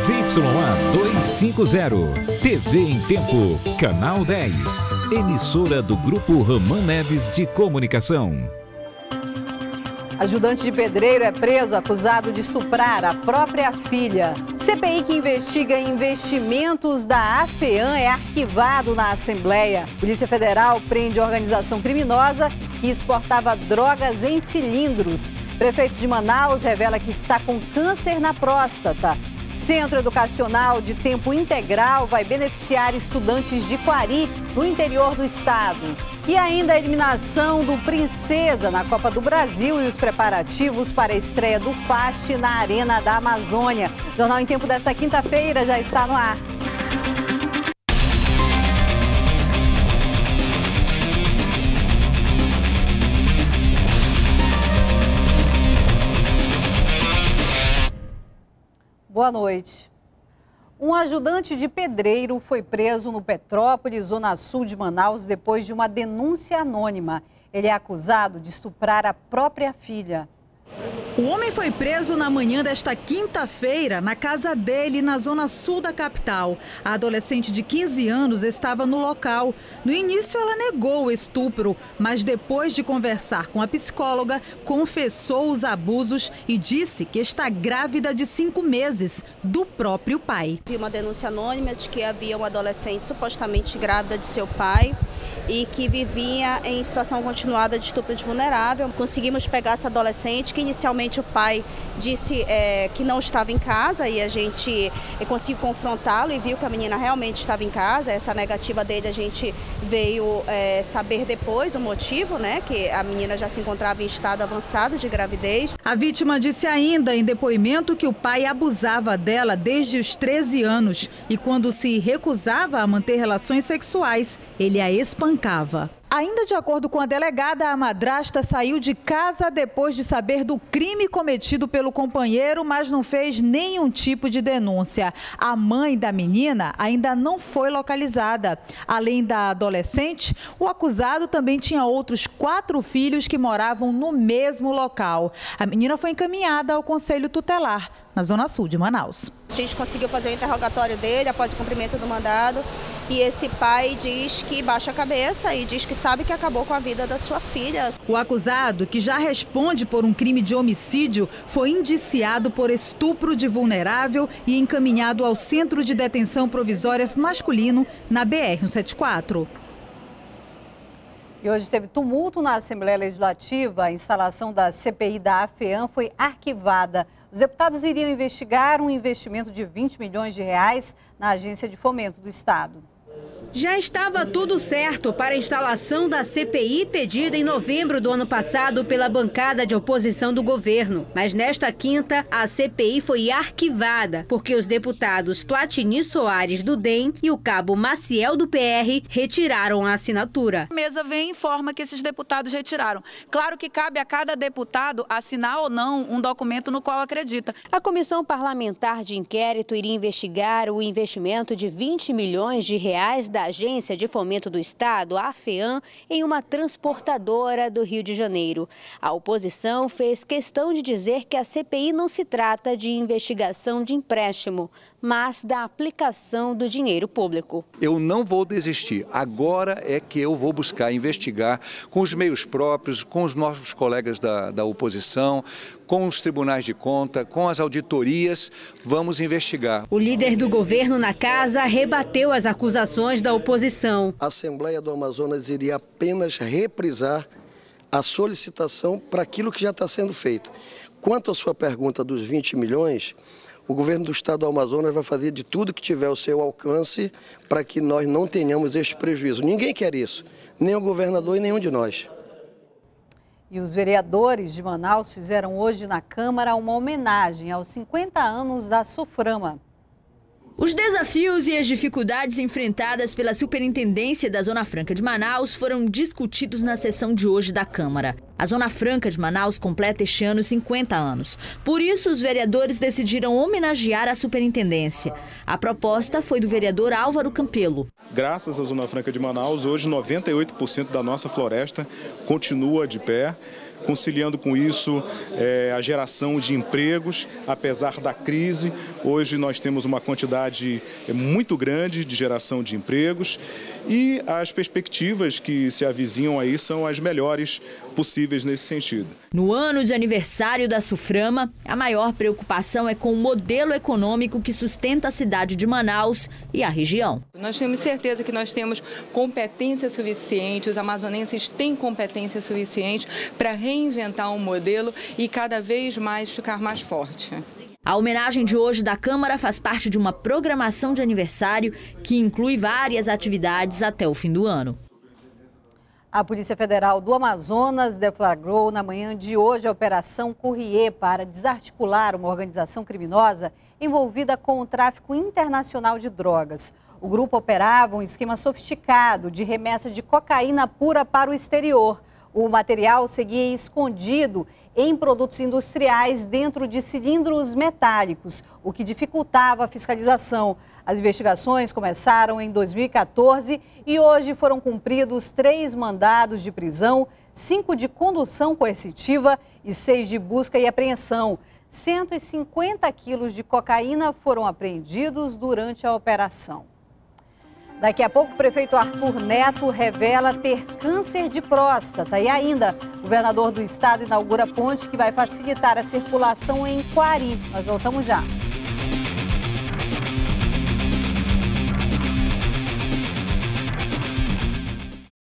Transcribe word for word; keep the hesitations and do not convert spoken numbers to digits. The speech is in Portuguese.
Y A duzentos e cinquenta, T V em Tempo, Canal dez, emissora do Grupo Roman Neves de Comunicação. Ajudante de pedreiro é preso acusado de estuprar a própria filha. C P I que investiga investimentos da AFEAM é arquivado na Assembleia. Polícia Federal prende organização criminosa que exportava drogas em cilindros. Prefeito de Manaus revela que está com câncer na próstata. Centro Educacional de Tempo Integral vai beneficiar estudantes de Quari, no interior do estado. E ainda a eliminação do Princesa na Copa do Brasil e os preparativos para a estreia do Fast na Arena da Amazônia. O Jornal em Tempo desta quinta-feira já está no ar. Boa noite. Um ajudante de pedreiro foi preso no Petrópolis, zona sul de Manaus, depois de uma denúncia anônima. Ele é acusado de estuprar a própria filha. O homem foi preso na manhã desta quinta-feira na casa dele, na zona sul da capital. A adolescente de quinze anos estava no local. No início, ela negou o estupro, mas depois de conversar com a psicóloga, confessou os abusos e disse que está grávida de cinco meses do próprio pai. Vi uma denúncia anônima de que havia uma adolescente supostamente grávida de seu pai e que vivia em situação continuada de estupro de vulnerável. Conseguimos pegar essa adolescente, que inicialmente o pai disse é, que não estava em casa, e a gente conseguiu confrontá-lo e viu que a menina realmente estava em casa. Essa negativa dele a gente veio é, saber depois o motivo, né, que a menina já se encontrava em estado avançado de gravidez. A vítima disse ainda em depoimento que o pai abusava dela desde os treze anos e quando se recusava a manter relações sexuais, ele a espancava. Ainda de acordo com a delegada, a madrasta saiu de casa depois de saber do crime cometido pelo companheiro, mas não fez nenhum tipo de denúncia. A mãe da menina ainda não foi localizada. Além da adolescente, o acusado também tinha outros quatro filhos que moravam no mesmo local. A menina foi encaminhada ao Conselho Tutelar, na zona sul de Manaus. A gente conseguiu fazer o interrogatório dele após o cumprimento do mandado. E esse pai diz que baixa a cabeça e diz que sabe que acabou com a vida da sua filha. O acusado, que já responde por um crime de homicídio, foi indiciado por estupro de vulnerável e encaminhado ao Centro de Detenção Provisória Masculino, na B R cento e setenta e quatro. E hoje teve tumulto na Assembleia Legislativa. A instalação da C P I da AFEAM foi arquivada. Os deputados iriam investigar um investimento de vinte milhões de reais na Agência de Fomento do Estado. Já estava tudo certo para a instalação da C P I pedida em novembro do ano passado pela bancada de oposição do governo. Mas nesta quinta, a C P I foi arquivada, porque os deputados Platini Soares, do D E M, e o cabo Maciel, do P R, retiraram a assinatura. A mesa vem e informa que esses deputados retiraram. Claro que cabe a cada deputado assinar ou não um documento no qual acredita. A Comissão Parlamentar de Inquérito iria investigar o investimento de vinte milhões de reais da Agência de Fomento do Estado, a AFEAM, em uma transportadora do Rio de Janeiro. A oposição fez questão de dizer que a C P I não se trata de investigação de empréstimo, mas da aplicação do dinheiro público. Eu não vou desistir. Agora é que eu vou buscar investigar com os meios próprios, com os nossos colegas da, da oposição, com os tribunais de conta, com as auditorias, vamos investigar. O líder do governo na casa rebateu as acusações da oposição. A Assembleia do Amazonas iria apenas reprisar a solicitação para aquilo que já está sendo feito. Quanto à sua pergunta dos vinte milhões, o governo do estado do Amazonas vai fazer de tudo que tiver ao seu alcance para que nós não tenhamos este prejuízo. Ninguém quer isso, nem o governador e nenhum de nós. E os vereadores de Manaus fizeram hoje na Câmara uma homenagem aos cinquenta anos da Suframa. Os desafios e as dificuldades enfrentadas pela Superintendência da Zona Franca de Manaus foram discutidos na sessão de hoje da Câmara. A Zona Franca de Manaus completa este ano cinquenta anos. Por isso, os vereadores decidiram homenagear a superintendência. A proposta foi do vereador Álvaro Campelo. Graças à Zona Franca de Manaus, hoje noventa e oito por cento da nossa floresta continua de pé. conciliando com isso é, a geração de empregos, apesar da crise. Hoje nós temos uma quantidade muito grande de geração de empregos e as perspectivas que se avizinham aí são as melhores possíveis nesse sentido. No ano de aniversário da SUFRAMA, a maior preocupação é com o modelo econômico que sustenta a cidade de Manaus e a região. Nós temos certeza que nós temos competência suficiente, os amazonenses têm competência suficiente para reinventar um modelo e cada vez mais ficar mais forte. A homenagem de hoje da Câmara faz parte de uma programação de aniversário que inclui várias atividades até o fim do ano. A Polícia Federal do Amazonas deflagrou na manhã de hoje a Operação Courrier para desarticular uma organização criminosa envolvida com o tráfico internacional de drogas. O grupo operava um esquema sofisticado de remessa de cocaína pura para o exterior. O material seguia escondido em produtos industriais dentro de cilindros metálicos, o que dificultava a fiscalização. As investigações começaram em dois mil e quatorze e hoje foram cumpridos três mandados de prisão, cinco de condução coercitiva e seis de busca e apreensão. cento e cinquenta quilos de cocaína foram apreendidos durante a operação. Daqui a pouco, o prefeito Arthur Neto revela ter câncer de próstata. E ainda, o governador do estado inaugura ponte que vai facilitar a circulação em Quari. Nós voltamos já.